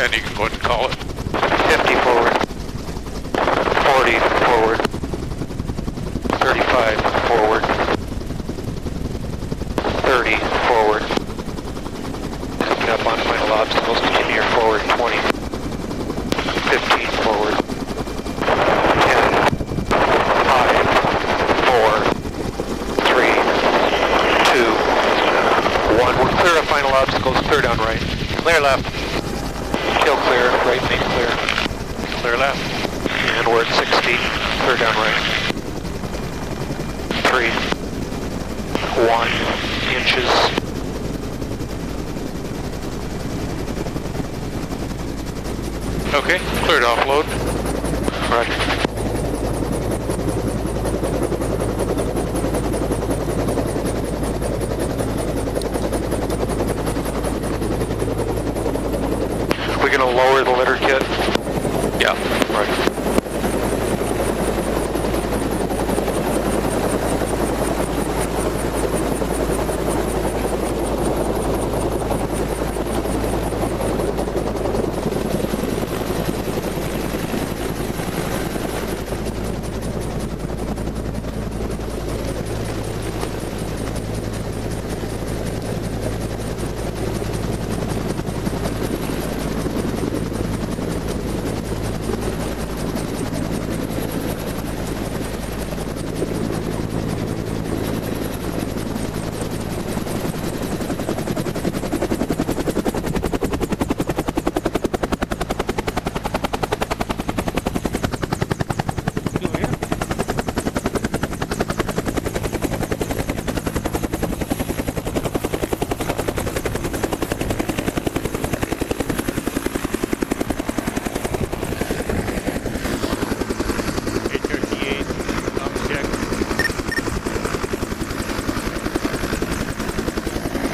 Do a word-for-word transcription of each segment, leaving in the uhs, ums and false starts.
then you can go ahead and call it. fifty forward. forty forward. thirty-five forward. thirty forward. Coming up on final obstacles, continue your forward twenty. fifteen forward. ten. five. four. three. two. one. We're clear of final obstacles, clear down right. Clear left. Still clear, right main clear. Clear left. And we're at sixty, clear down right. Three. One. Inches. Okay, cleared offload. Roger. We're going to lower the litter kit? Yeah. Right.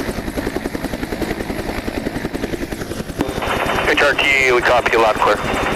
H R T, we copy you loud clear.